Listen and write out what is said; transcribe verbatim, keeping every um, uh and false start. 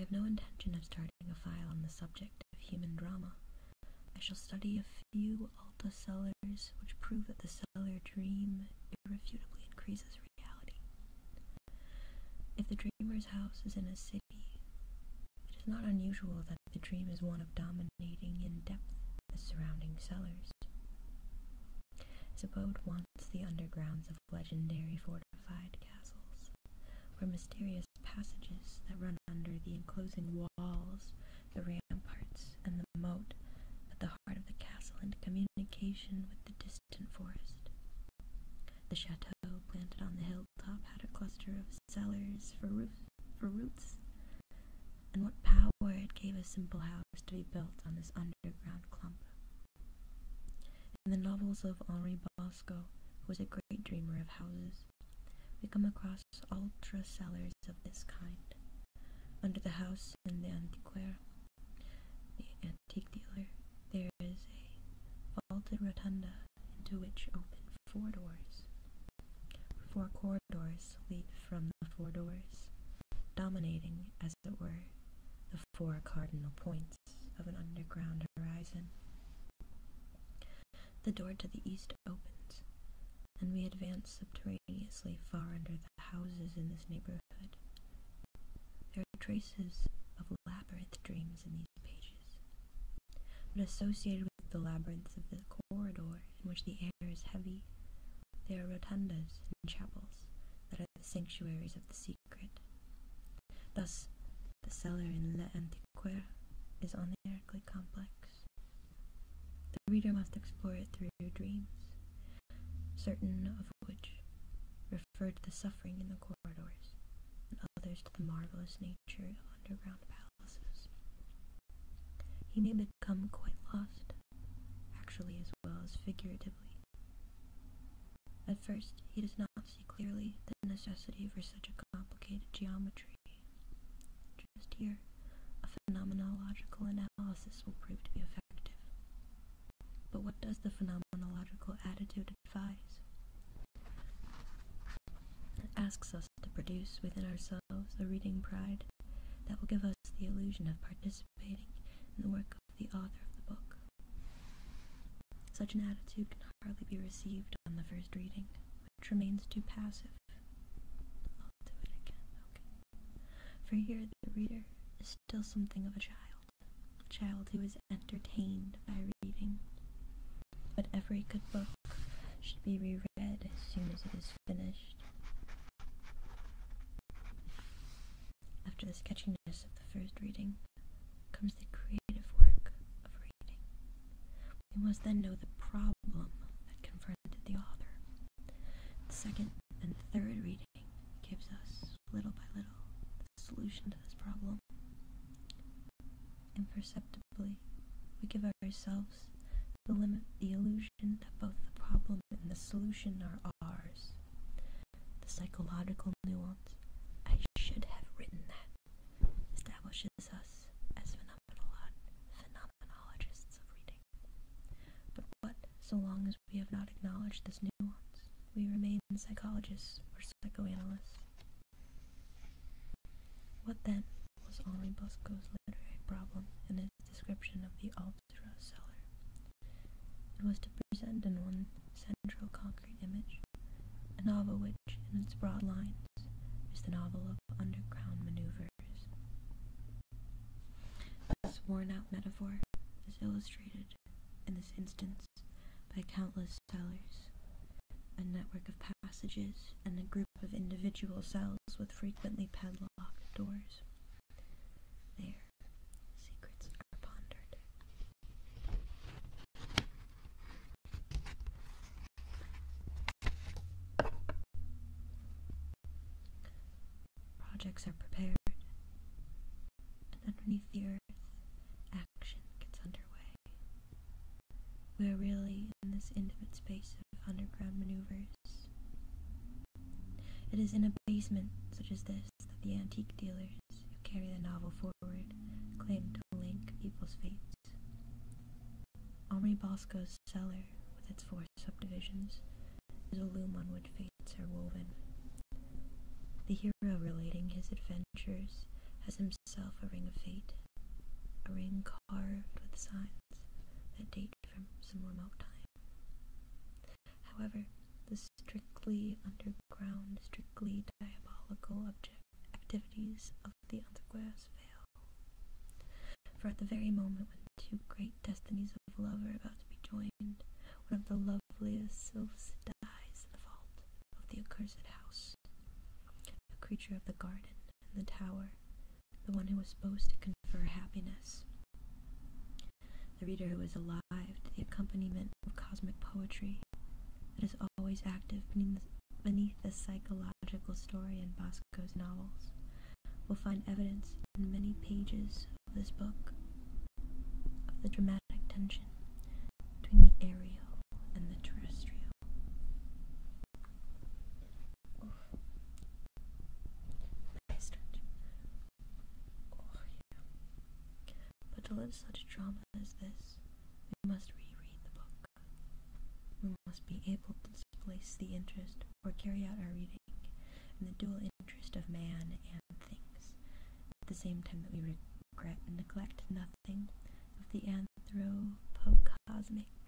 have no intention of starting a file on the subject of human drama. I shall study a few Alta cellars which prove that the cellar dream irrefutably increases reality. If the dreamer's house is in a city, it is not unusual that the dream is one of dominating in depth the surrounding cellars. His abode wants the undergrounds of legendary fortified castles, where mysterious passages that run under the enclosing walls, the ramparts, and the moat at the heart of the castle into communication with the distant forest. The chateau planted on the hilltop had a cluster of cellars for, roof, for roofs, and what power it gave a simple house to be built on this underground clump. In the novels of Henri Bosco, who was a great dreamer of houses, we come across ultra cellars of this kind. Under the house in the Antiquaire, the antique dealer, there is a vaulted rotunda into which open four doors. Four corridors lead from the four doors, dominating, as it were, the four cardinal points of an underground horizon. The door to the east opens, and we advance subterraneously far under the houses in this neighborhood. There are traces of labyrinth dreams in these pages, but associated with the labyrinths of the corridor in which the air is heavy, there are rotundas and chapels that are the sanctuaries of the secret. Thus, the cellar in Le Antiquaire is onerically complex. The reader must explore it through dreams, certain of which refer to the suffering in the corridors, and others to the marvelous nature of underground palaces. He may become quite lost, actually as well as figuratively. At first, he does not see clearly the necessity for such a complicated geometry. Just here, a phenomenological analysis will prove to be effective. But what does the phenomenological attitude advise? It asks us to produce within ourselves a reading pride that will give us the illusion of participating in the work of the author of the book. Such an attitude can hardly be received on the first reading, which remains too passive. I'll do it again, okay. For here the reader is still something of a child, a child who is entertained by reading. But every good book should be reread as soon as it is finished. After the sketchiness of the first reading comes the creative work of reading. We must then know the problem that confronted the author. The second and third reading gives us, little by little, the solution to this problem. Imperceptibly, we give ourselves the limit, the illusion that both the problem and the solution are ours. The psychological nuance, I should have written that, establishes us as phenomenolo- phenomenologists of reading. But what, so long as we have not acknowledged this nuance, we remain psychologists or psychoanalysts. What then was Henri Bosco's literary problem in his description of the ultra cellar? It was to present in one central concrete image a novel which, in its broad lines, is the novel of underground maneuvers. This worn-out metaphor is illustrated, in this instance, by countless cellars, a network of passages, and a group of individual cells with frequently padlocked doors. There, secrets are pondered. Projects are prepared, and underneath the earth, action gets underway. We are really in this intimate space of underground maneuvers. It is in a basement such as this that the antique dealers who carry the novel forward claim to link people's fates. Henri Bosco's cellar, with its four subdivisions, is a loom on which fates are woven. The hero relating his adventures has himself a ring of fate, a ring carved with signs that date from some remote time. However, the strictly underground, strictly diabolical object activities of the Antiquaires fail. For at the very moment when two great destinies of love are about to be joined, one of the loveliest sylphs dies in the vault of the accursed house. A creature of the garden and the tower, the one who was supposed to confer happiness. The reader who is alive to the accompaniment of cosmic poetry that is always active beneath the, beneath the psychological story in Bosco's novels will find evidence in many pages of this book of the dramatic tension between the aerial and the terrestrial. Oof. I stretch. Oh, yeah. But to live such drama as this, we must reread the book. We must be able to displace the interest or carry out our reading in the dual interest of man and things, at the same time that we regret and neglect nothing of the anthropocosmic